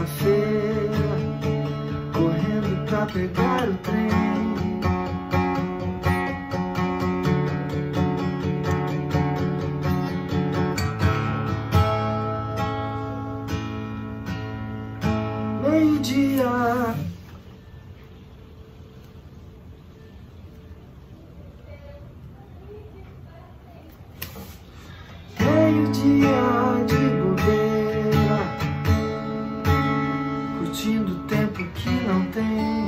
sexta-feira, correndo pra pegar o trem. Meio-dia, meio-dia de bobeira, curtindo o tempo que não tem.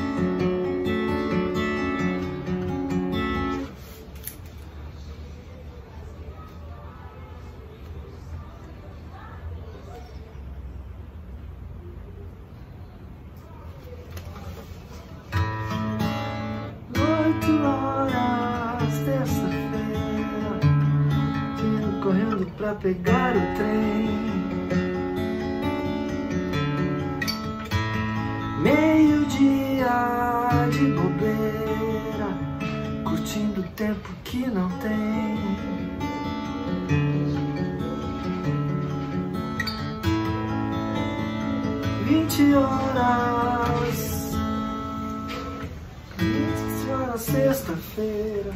8 horas, terça-feira, correndo pra pegar o trem. Meio-dia de bobeira, curtindo o tempo que não tem. Vinte horas, sexta-feira.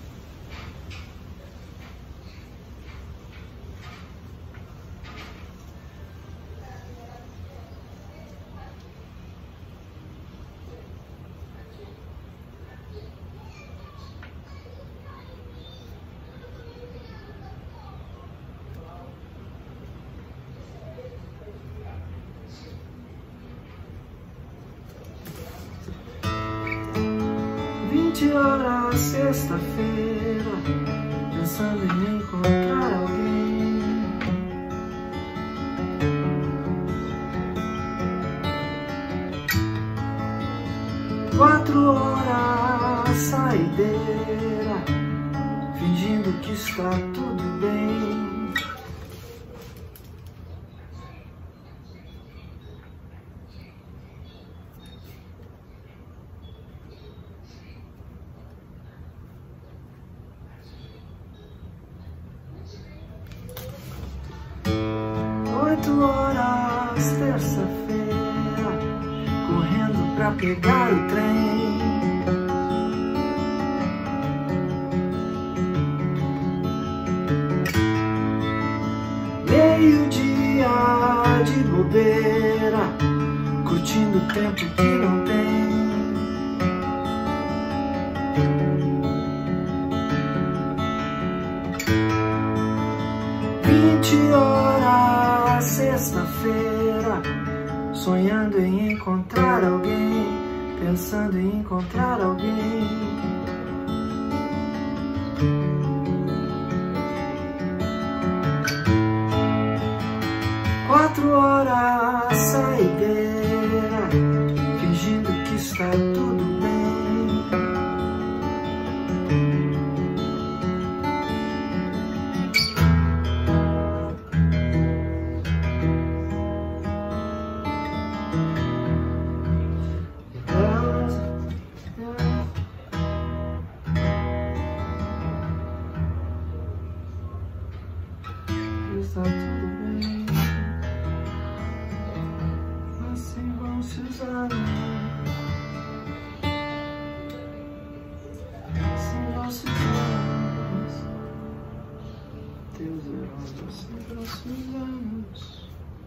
Horas, sexta-feira, pensando em encontrar alguém. 4 horas, saideira, fingindo que está tudo bem. Horas, terça-feira, correndo pra pegar o trem. Meio-dia de bobeira, curtindo o tempo que não tem. Horas, sexta-feira, sonhando em encontrar alguém, pensando em encontrar alguém. 4 horas, saideira, fingindo que está tudo bem. Está tudo bem, assim vão-se os anos, assim vão-se os anos, teus heróis, assim vão-se os anos.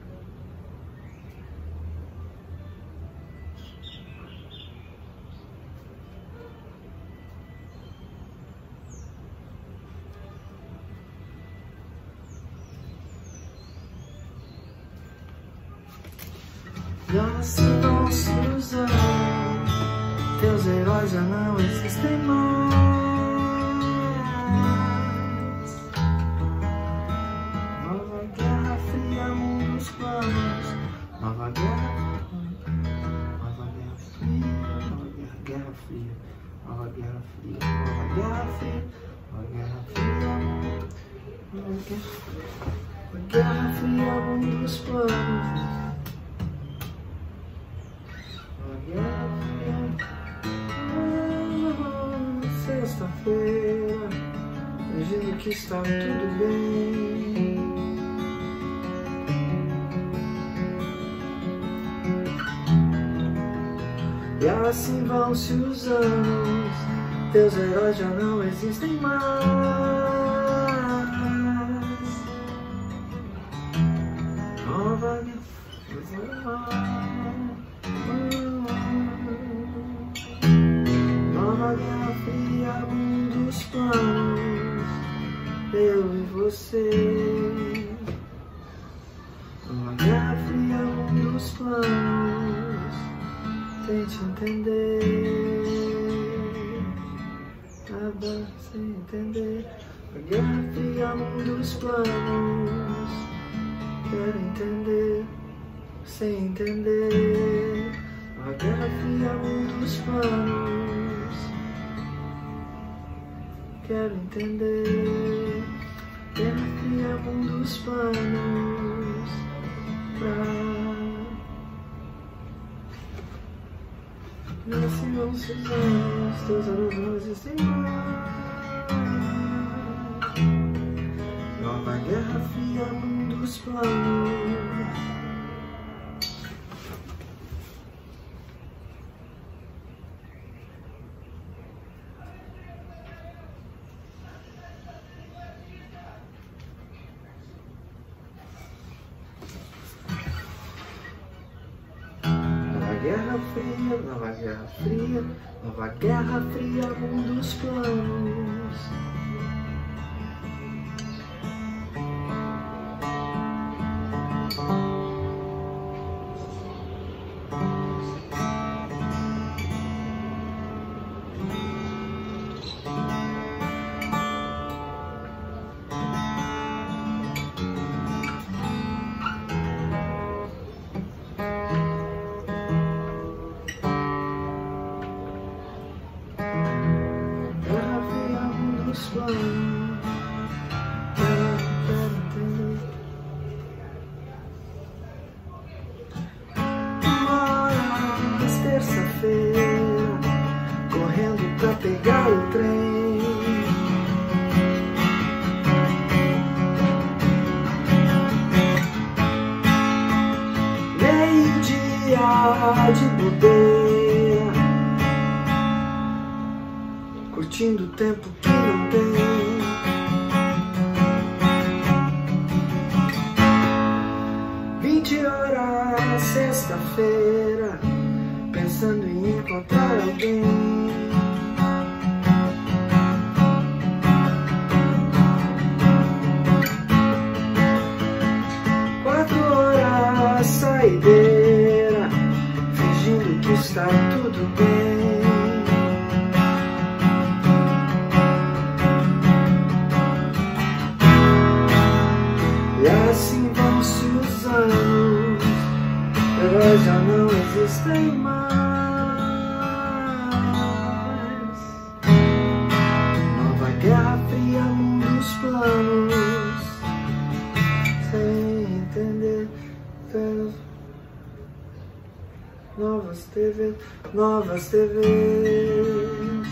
Já se vão se usando, teus heróis já não existem mais. Nova Guerra Fria, mundos planos. Nova Guerra Fria, Guerra Fria, Nova Guerra Fria, Nova Guerra Fria, Nova Guerra Fria, Nova Guerra Fria, mundos planos. Sexta-feira, fingindo que está tudo bem. E assim vão-se os anos, teus heróis já não existem mais. Nova Guerra Fria, mundos planos, eu e você. Nova Guerra Fria, mundos planos, tente entender, nada sem entender. Nova Guerra Fria, mundos planos, quero entender, sem entender. Nova Guerra Fria, mundos planos, quero entender. Guerra Fria, mundos planos, e assim vão se os anos, teus olhos não existem mais. Nova Guerra Fria, mundos planos. Guerra Fria, Nova Guerra Fria, Nova Guerra Fria, mundos planos. Mas terça-feira, correndo pra pegar o trem, meio-dia de bobeira, curtindo o tempo que não tem. 20 horas, sexta-feira, pensando em encontrar alguém. Quatro horas, saideira, fingindo que está tudo bem. E assim vão-se os anos, heróis já não existem mais. Nova Guerra Fria, mundos planos, sem entender. Novas TVs, novas TVs,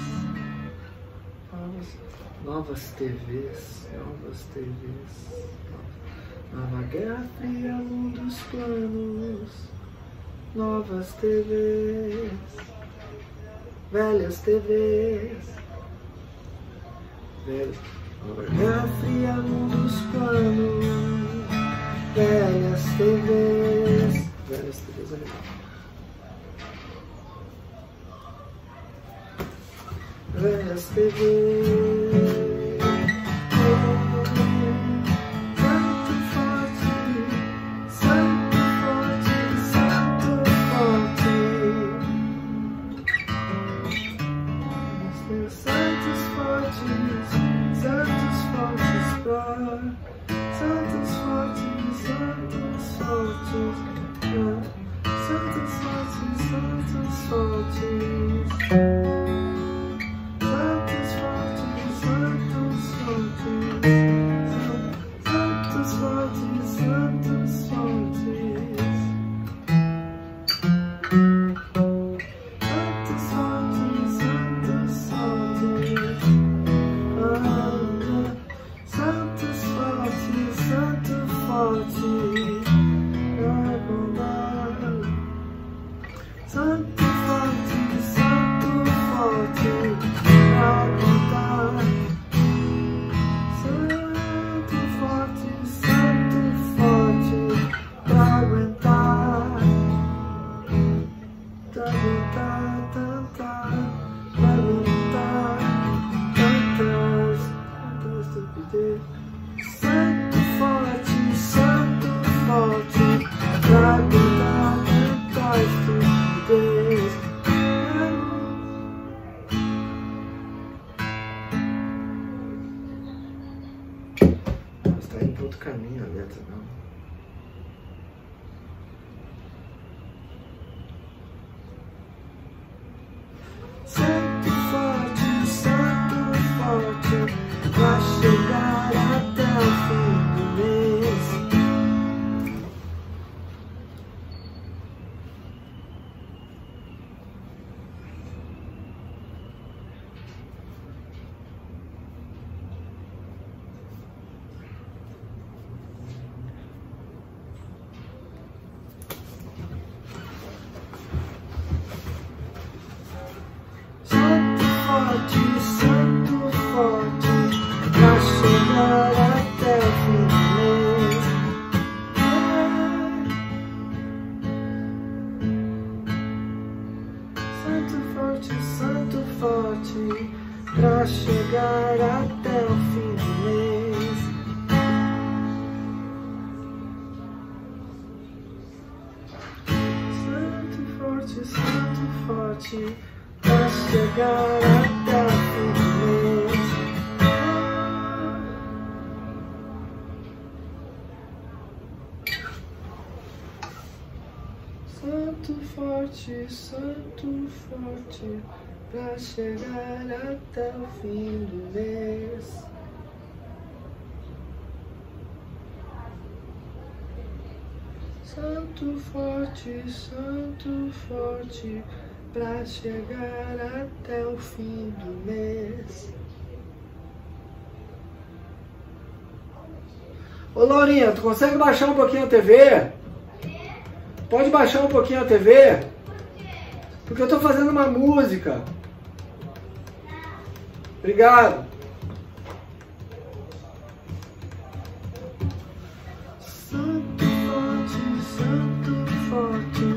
novas TVs, novas TVs. Nova Guerra Fria, mundos planos, novas TVs, velhas TVs, Nova Guerra Fria, mundos planos, velhas TVs, velhas TVs. Santos fortes, santos fortes, santos fortes, santos fortes, santos fortes, santos fortes, santos fortes, santos fortes, santos fortes, santos fortes. Santo forte, letra, não. Santo forte, pra chegar até o fim do mês. Santo forte, pra chegar até o fim do mês. Santo forte, pra chegar até o fim do mês. Santo forte, pra chegar até o fim do mês. Santo forte, pra chegar até o fim do mês. Santo forte, pra chegar até o fim do mês. Ô Laurinha, tu consegue baixar um pouquinho a TV? Pode baixar um pouquinho a TV? Porque eu tô fazendo uma música. Obrigado. Santo forte.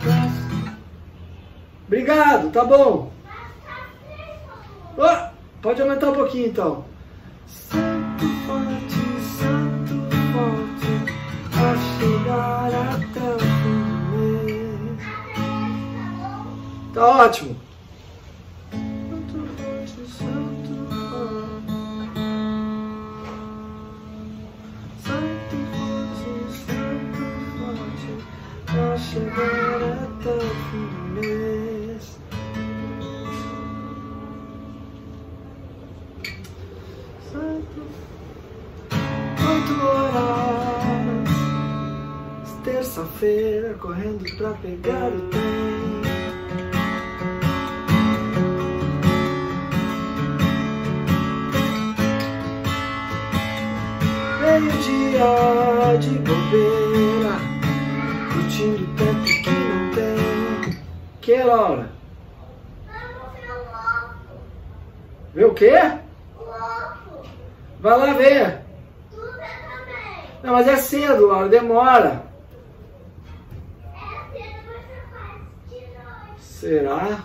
Obrigado, tá bom. Oh, pode aumentar um pouquinho então. Santo forte, pra chegar até o fim do mês. Tá ótimo. Santo forte, pra chegar até o fim do mês. Santo, 8 horas, terça-feira, correndo pra pegar o trem. Meio-dia de bobeira, curtindo o tempo que não tem. Que, Laura? Vê o quê? Vai lá ver. Não, mas é cedo, Laura, demora. Será?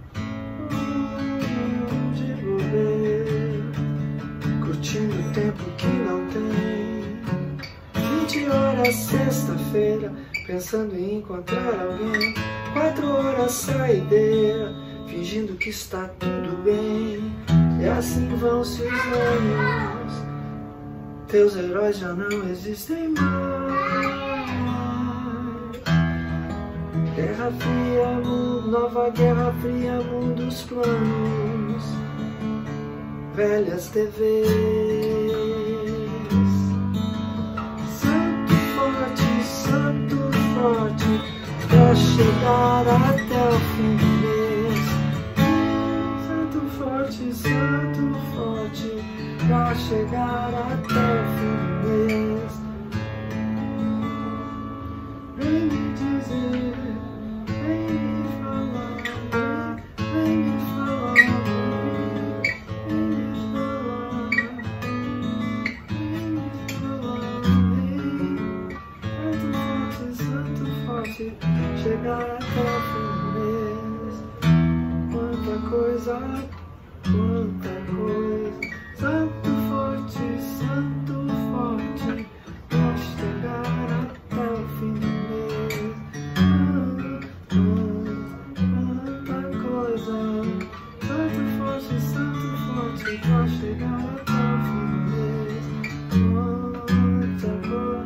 De bobeira, curtindo o tempo que não tem. 20 horas, sexta-feira, pensando em encontrar alguém. 4 horas, saideira, fingindo que está tudo bem. E assim vão-se os anos, teus heróis já não existem mais. Guerra fria, nova guerra fria, mundos planos, velhas TVs. Santo forte, pra chegar até o fim do mês. Santo forte, pra chegar até o fim do mês. Vem me dizer, vem me falar, vem me falar, vem me falar, Santo forte, chegar até o fim do mês. Quanta coisa, quanta coisa. Santo forte, pra chegar até o fim do mês. Quanta coisa. Santo forte, pra chegar até o fim do mês. Quanta coisa.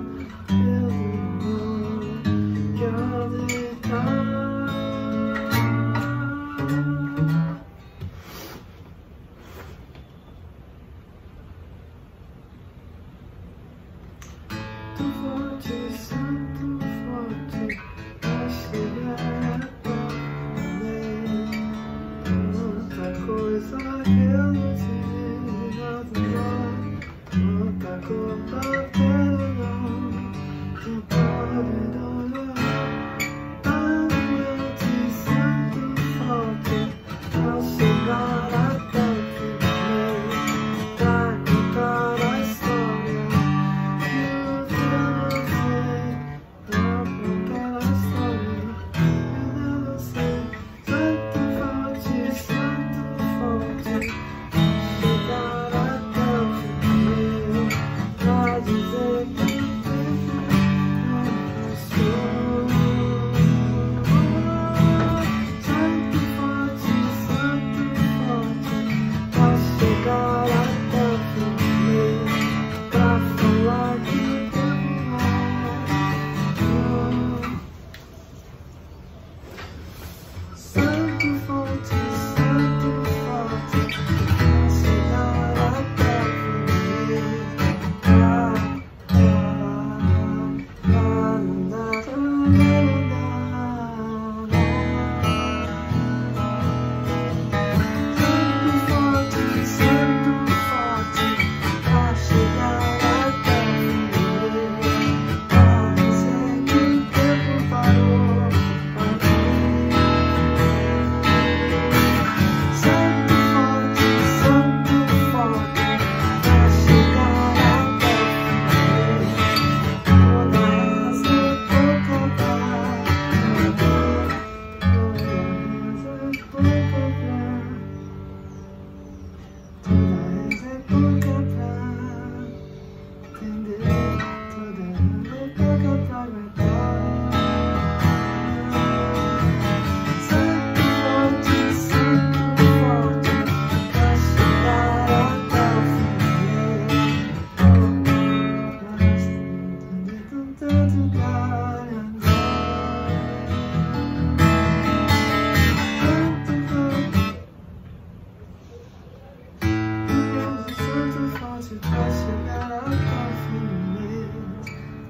tanto garantir. Tanto forte pra chegar até o fim do mês.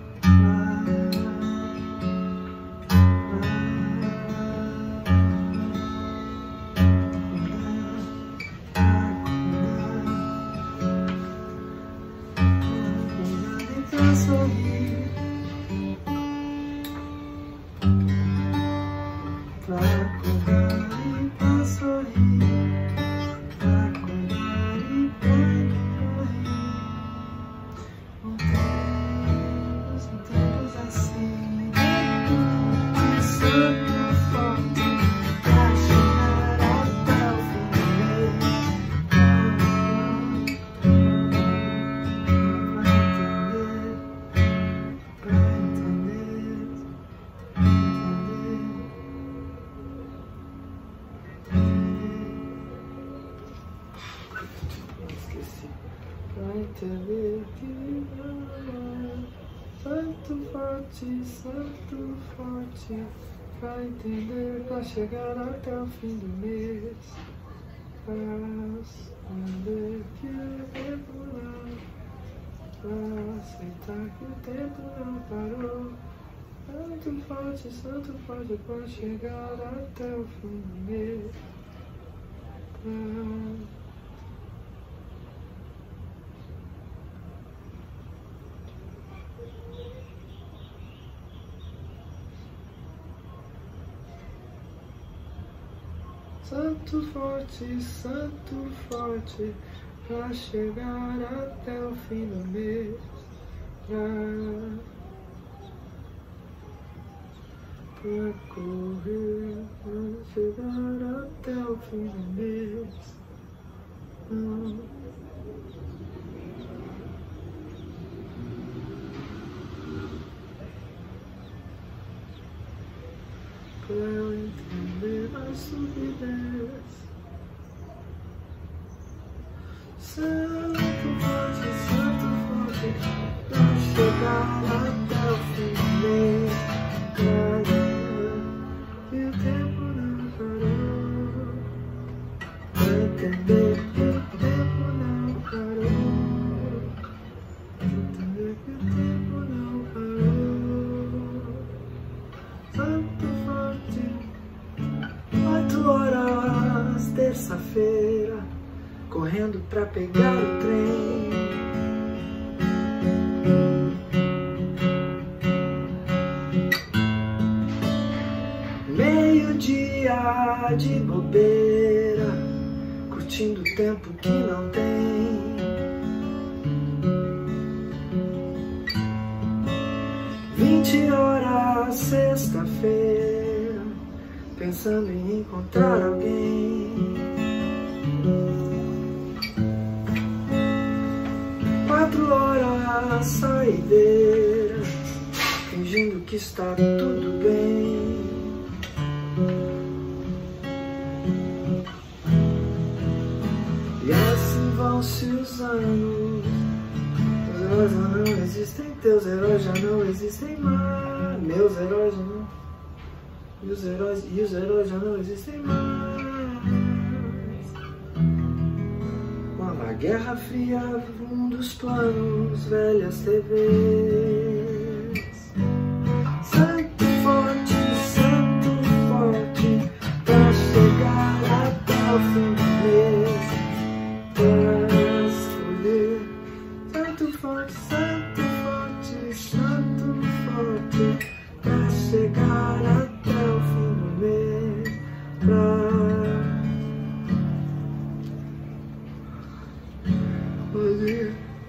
Pra sorrir, pra acordar e pra sorrir, pra acordar e pra morrer. Tempos assim, santo forte pra chegar até o fim do mês. Esqueci. Pra entender que santo forte, pra entender, pra chegar até o fim do mês. Pra entender que o tempo não, pra aceitar que o tempo não parou. Santo forte, pra chegar até o fim do mês. Santo forte, pra chegar até o fim do mês. Pra correr, pra chegar até o fim do mês. Pra eu entender a subidez. Santo forte, pra chegar até o fim do mês. E o tempo não parou. Pra entender que o tempo não parou. Pra entender que o tempo não parou. 8 horas, terça-feira, correndo pra pegar o trem. Meio-dia de bobeira, curtindo o tempo que não tem. Horas, sexta-feira, pensando em encontrar alguém. 4 horas, saideira, fingindo que está tudo bem. E assim vão-se os anos. Os heróis já não existem, teus heróis já não existem mais. Meus heróis já não. E os heróis já não existem mais. Quando a Guerra Fria, um dos planos, velhas TVs. Santo forte, pra chegar até o fim do mês. Pra escolher. Santo forte, pra chegar até o fim do mês. Pra poder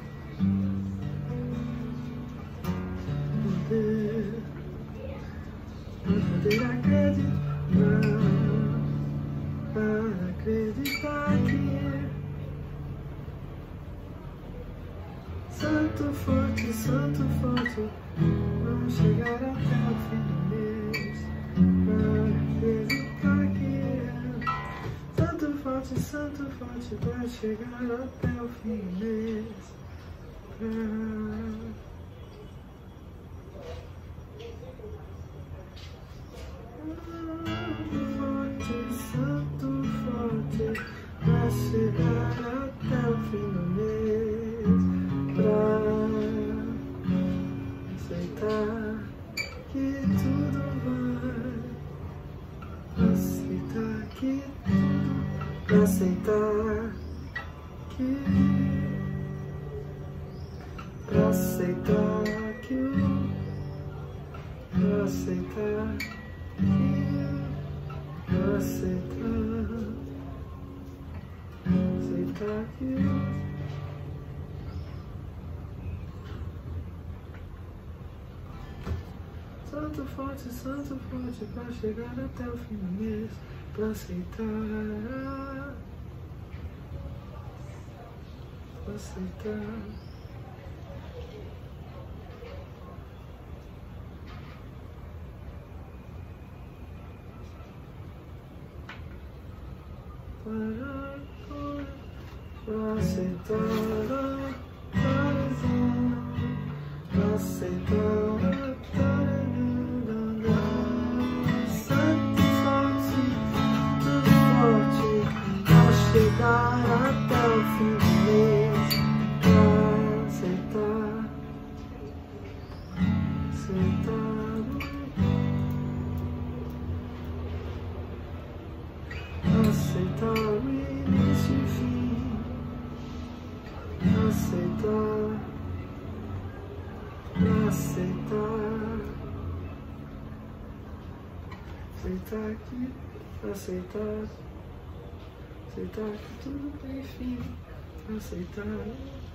acreditar que Santo forte, vamos chegar até o fim do mês. Pra acreditar que Santo forte, pra chegar até o fim do mês. que tudo vai, aceitar que tudo, aceitar que, aceitar que aceitar que aceitar que santo forte pra chegar até o fim do mês, pra aceitar, pra aceitar. Pra aceitar, pra aceitar, santo forte, pra chegar até o fim do mês, pra aceitar, aceitar o início e o fim, aceitar, aceitar que tudo tem fim, aceitar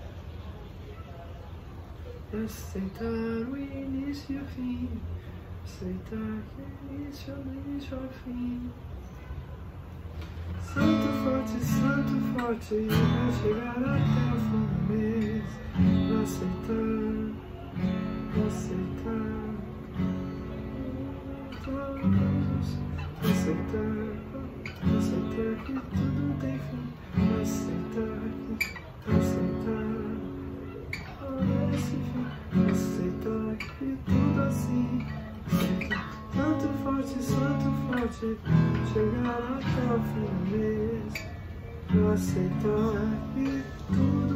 o início e o fim, aceitar que o início do início ao fim. Santo forte, vai chegar até o fim do mês, aceitar todos, aceitar que tudo tem fim, aceitar esse fim, aceitar que tudo assim, aceitar. Santo forte, chegar até o fim do mês, pra aceitar que tudo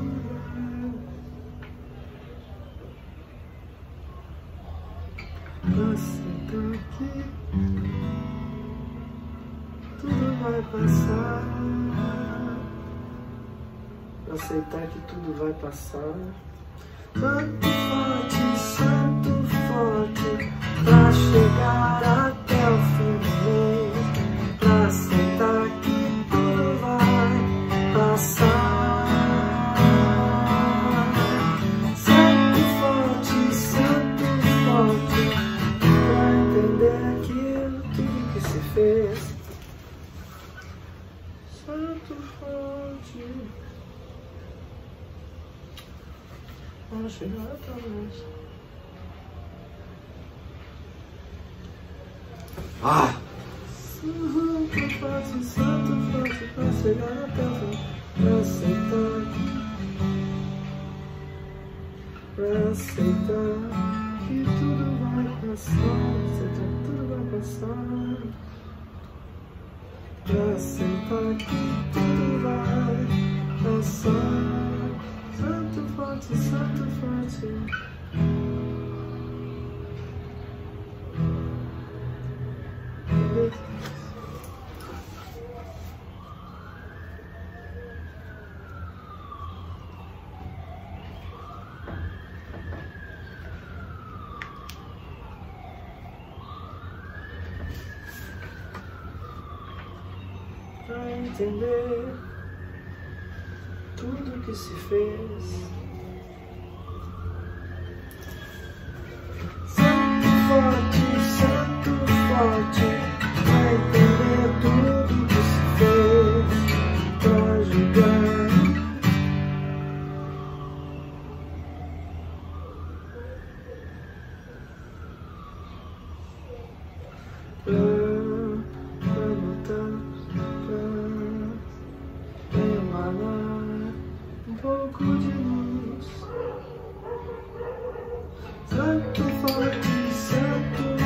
vai, aceitar que tudo vai passar, aceitar que tudo vai passar. Santo forte, pra chegar até o fim do mês, pra aceitar que tudo vai passar. Santo forte, pra entender aquilo tudo que se fez. Santo forte, pra chegar até o mês. Santo forte, pra chegar até o fim, pra aceitar que tudo vai passar, aceitar que tudo vai passar, pra aceitar que tudo vai passar. Santo forte, pra entender tudo que se fez. Santo forte, pra entender tudo que se fez, pra julgar, pra notar, pra emanar um pouco de luz. Santo forte,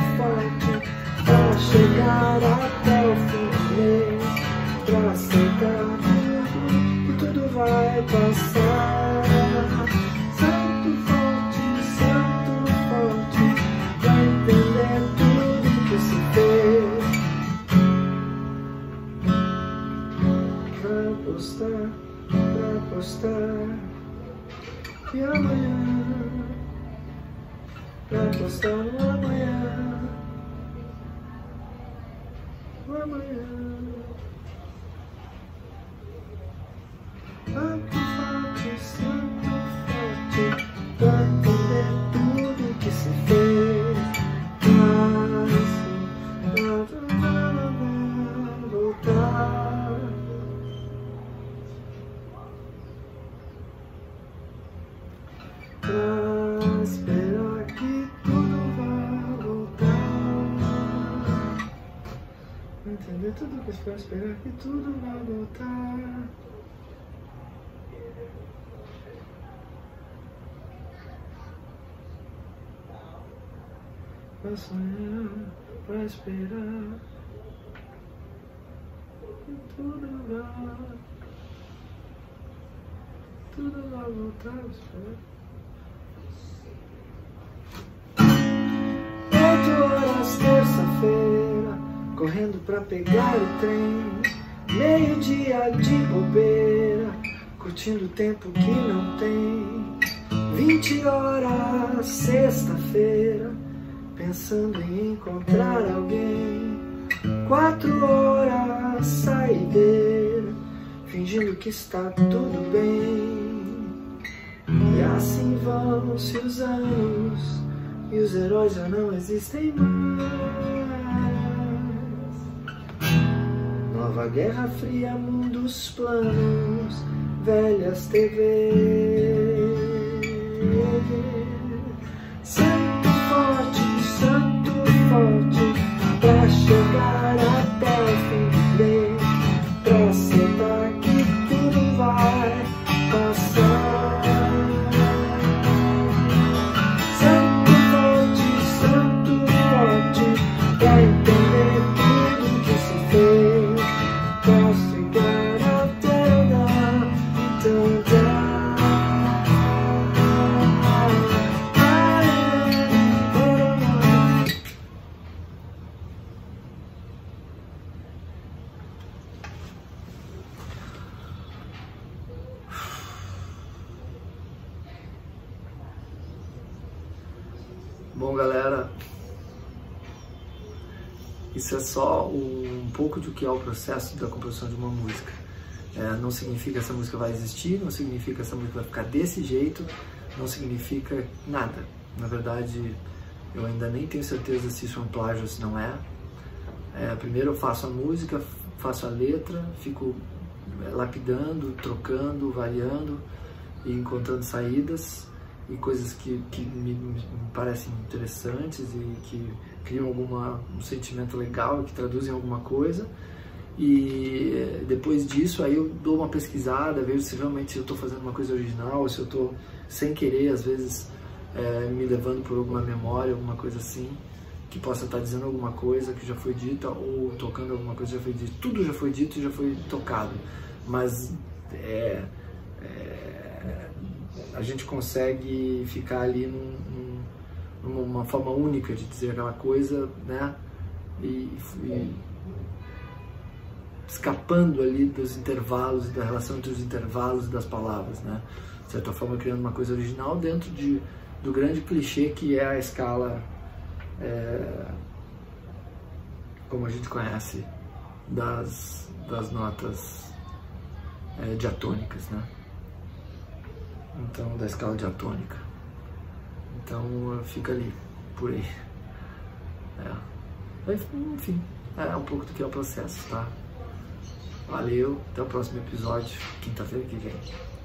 E amanhã, pra apostar no amanhã, no amanhã. Tanto forte, santo forte, pra entender tudo que se fez. Pra voltar. Pra esperar que tudo vai voltar. Entender tudo que foi, esperar que tudo vai voltar. Pra sonhar, pra esperar que tudo vai voltar. 8 horas, terça-feira, correndo pra pegar o trem. Meio-dia de bobeira, curtindo o tempo que não tem. 20 horas, sexta-feira, pensando em encontrar alguém. 4 horas, saideira, fingindo que está tudo bem. E assim vão-se os anos, e os heróis já não existem mais. Nova Guerra Fria, mundos planos, velhas TVs. Santo forte, pra chegar até o fim, pra aceitar que tudo vai passar. Santo forte, pra entender tudo que se fez, pra chegar até o dar, então dá. Bom, galera, isso é só um pouco do que é o processo da composição de uma música. Não significa que essa música vai existir, não significa que essa música vai ficar desse jeito, não significa nada. Na verdade, eu ainda nem tenho certeza se isso é um plágio ou se não é. Primeiro eu faço a música, faço a letra, fico lapidando, trocando, variando e encontrando saídas e coisas que me parecem interessantes e que criam um sentimento legal e que traduzem alguma coisa. E depois disso aí eu dou uma pesquisada, vejo se realmente eu estou fazendo uma coisa original, ou se eu estou sem querer, às vezes me levando por alguma memória, alguma coisa assim, que possa estar dizendo alguma coisa que já foi dita, ou tocando alguma coisa que já foi dita. Tudo já foi dito e já foi tocado, mas a gente consegue ficar ali numa forma única de dizer aquela coisa, né? E escapando ali dos intervalos, da relação entre os intervalos das palavras, né? De certa forma, criando uma coisa original dentro do grande clichê que é a escala, como a gente conhece, das notas diatônicas, né? Então, da escala diatônica. Então, fica ali, por aí. Enfim, é um pouco do que é o processo, tá? Valeu, até o próximo episódio, quinta-feira que vem.